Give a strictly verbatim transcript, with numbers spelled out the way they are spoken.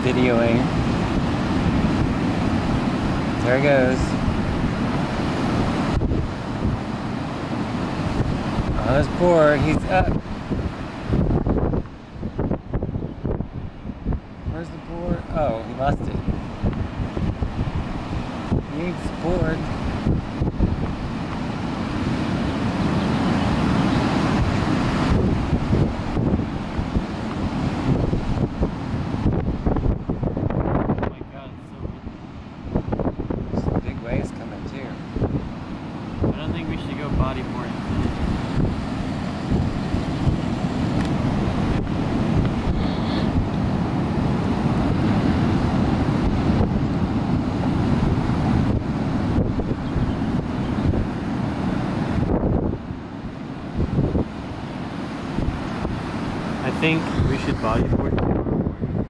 videoing. There he goes. On his board, he's up. Where's the board? Oh, he lost it. He needs the board. Waves coming too. I don't think we should go bodyboarding. I think we should bodyboard.